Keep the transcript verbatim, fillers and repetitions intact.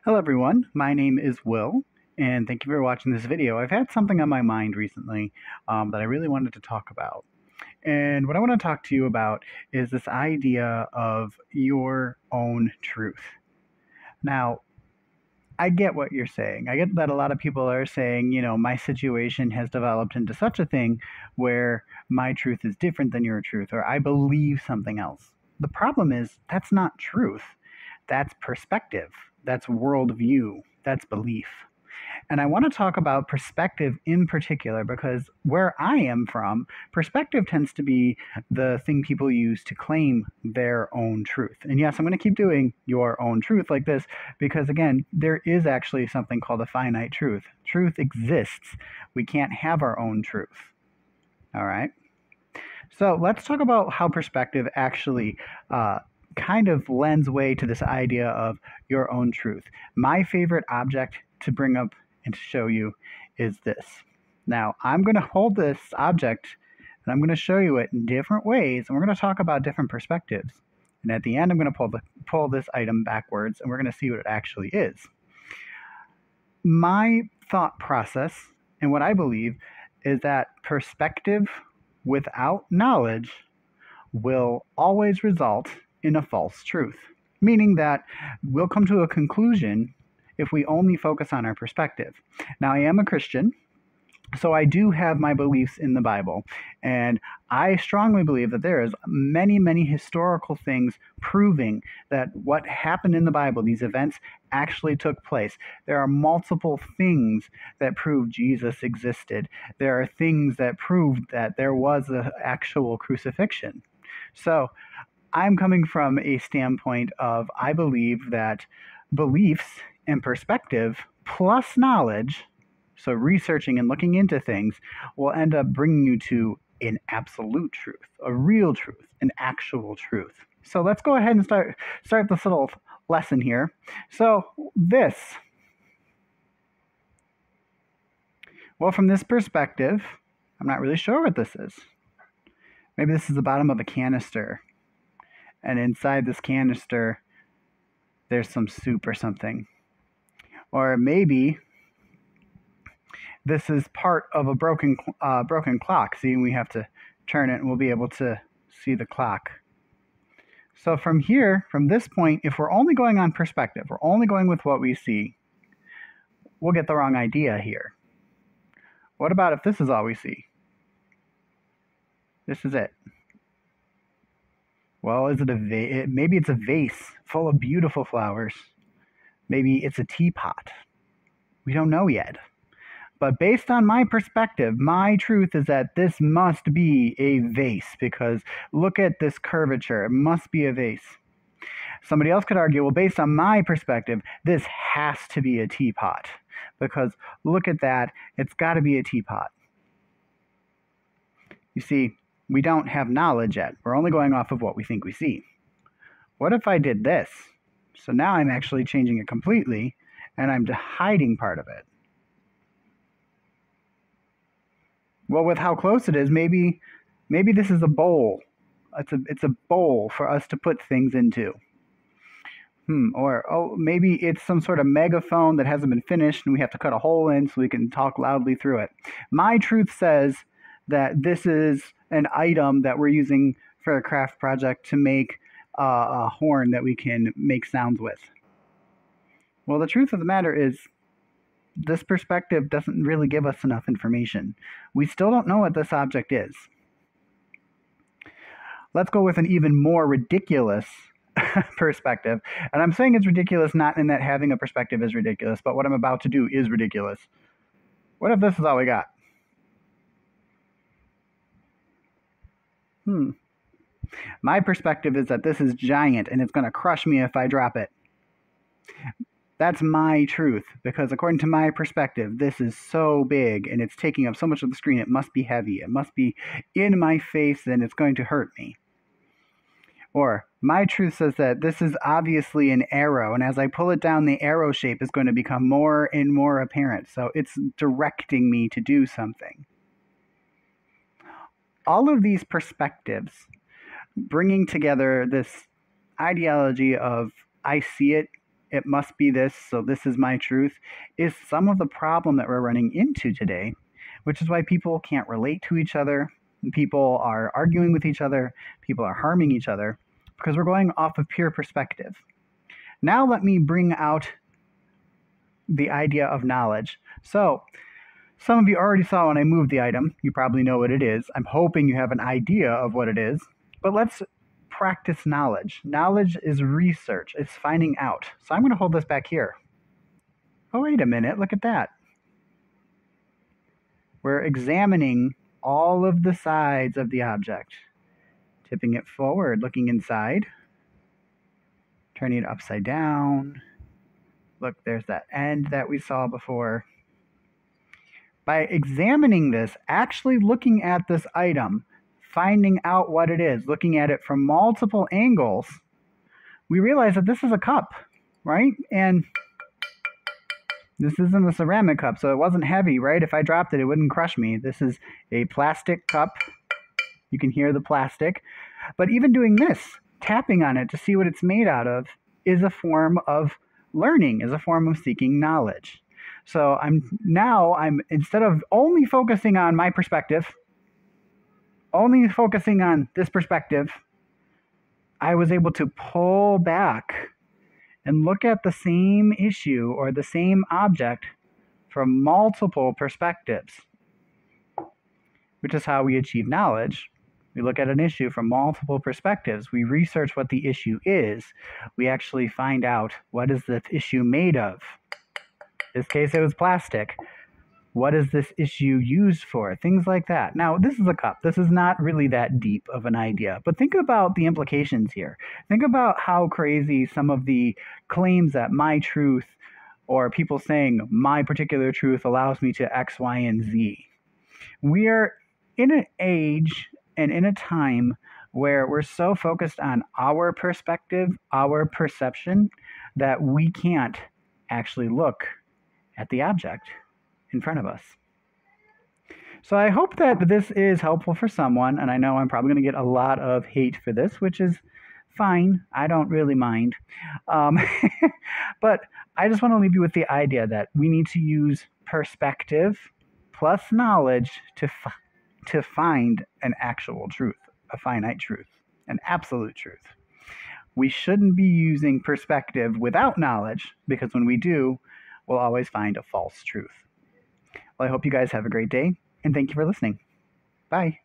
Hello everyone, my name is Will, and thank you for watching this video. I've had something on my mind recently um, that I really wanted to talk about. And what I want to talk to you about is this idea of your own truth. Now, I get what you're saying. I get that a lot of people are saying, you know, my situation has developed into such a thing where my truth is different than your truth, or I believe something else. The problem is that's not truth. That's perspective. That's worldview. That's belief. And I want to talk about perspective in particular because where I am from, perspective tends to be the thing people use to claim their own truth. And yes, I'm going to keep doing your own truth like this because, again, there is actually something called a finite truth. Truth exists. We can't have our own truth. All right? So let's talk about how perspective actually uh, kind of lends way to this idea of your own truth. My favorite object to bring up and to show you is this. Now, I'm going to hold this object and I'm going to show you it in different ways, and we're going to talk about different perspectives. And at the end, I'm going to pull, the, pull this item backwards, and we're going to see what it actually is. My thought process and what I believe is that perspective without knowledge will always result in a false truth, meaning that we'll come to a conclusion if we only focus on our perspective. Now, I am a Christian, so I do have my beliefs in the Bible, and I strongly believe that there is many, many historical things proving that what happened in the Bible, these events, actually took place. There are multiple things that prove Jesus existed. There are things that prove that there was an actual crucifixion. So I'm coming from a standpoint of I believe that beliefs and perspective plus knowledge, so researching and looking into things, will end up bringing you to an absolute truth, a real truth, an actual truth. So let's go ahead and start start this little lesson here. So this, well, from this perspective, I'm not really sure what this is. Maybe this is the bottom of a canister, and inside this canister, there's some soup or something. Or maybe this is part of a broken uh, broken clock. See, we have to turn it and we'll be able to see the clock. So from here, from this point, if we're only going on perspective, we're only going with what we see, we'll get the wrong idea here. What about if this is all we see? This is it. Well, is it a vase? Maybe it's a vase full of beautiful flowers. Maybe it's a teapot. We don't know yet. But based on my perspective, my truth is that this must be a vase because look at this curvature. It must be a vase. Somebody else could argue, well, based on my perspective, this has to be a teapot because look at that. It's got to be a teapot. You see, we don't have knowledge yet. We're only going off of what we think we see. What if I did this? So now I'm actually changing it completely, and I'm hiding part of it. Well, with how close it is, maybe maybe this is a bowl. It's a it's a bowl for us to put things into. Hmm. Or oh, maybe it's some sort of megaphone that hasn't been finished, and we have to cut a hole in so we can talk loudly through it. My truth says that this is an item that we're using for a craft project to make uh, a horn that we can make sounds with. Well, the truth of the matter is this perspective doesn't really give us enough information. We still don't know what this object is. Let's go with an even more ridiculous perspective. And I'm saying it's ridiculous not in that having a perspective is ridiculous, but what I'm about to do is ridiculous. What if this is all we got? Hmm. My perspective is that this is giant and it's going to crush me if I drop it. That's my truth because according to my perspective, this is so big and it's taking up so much of the screen. It must be heavy. It must be in my face and it's going to hurt me. Or my truth says that this is obviously an arrow, and as I pull it down, the arrow shape is going to become more and more apparent. So it's directing me to do something. All of these perspectives bringing together this ideology of I see it it must be this, so this is my truth, is some of the problem that we're running into today, which is why people can't relate to each other, people are arguing with each other, people are harming each other, because we're going off of pure perspective. Now let me bring out the idea of knowledge. So, some of you already saw when I moved the item. You probably know what it is. I'm hoping you have an idea of what it is. But let's practice knowledge. Knowledge is research. It's finding out. So I'm going to hold this back here. Oh, wait a minute. Look at that. We're examining all of the sides of the object. Tipping it forward, looking inside. Turning it upside down. Look, there's that end that we saw before. By examining this, actually looking at this item, finding out what it is, looking at it from multiple angles, we realize that this is a cup, right? And this isn't a ceramic cup, so it wasn't heavy, right? If I dropped it, it wouldn't crush me. This is a plastic cup. You can hear the plastic. But even doing this, tapping on it to see what it's made out of, is a form of learning, is a form of seeking knowledge. So I'm now, I'm instead of only focusing on my perspective, only focusing on this perspective, I was able to pull back and look at the same issue or the same object from multiple perspectives, which is how we achieve knowledge. We look at an issue from multiple perspectives. We research what the issue is. We actually find out, what is this issue made of? In this case, it was plastic. What is this issue used for? Things like that. Now, this is a cup. This is not really that deep of an idea, but think about the implications here. Think about how crazy some of the claims that my truth, or people saying my particular truth allows me to X, Y, and Z. We are in an age and in a time where we're so focused on our perspective, our perception, that we can't actually look at the object in front of us. So I hope that this is helpful for someone, and I know I'm probably going to get a lot of hate for this, which is fine. I don't really mind. Um, but I just want to leave you with the idea that we need to use perspective plus knowledge to, f- to find an actual truth, a finite truth, an absolute truth. We shouldn't be using perspective without knowledge, because when we do, we'll always find a false truth. Well, I hope you guys have a great day, and thank you for listening. Bye.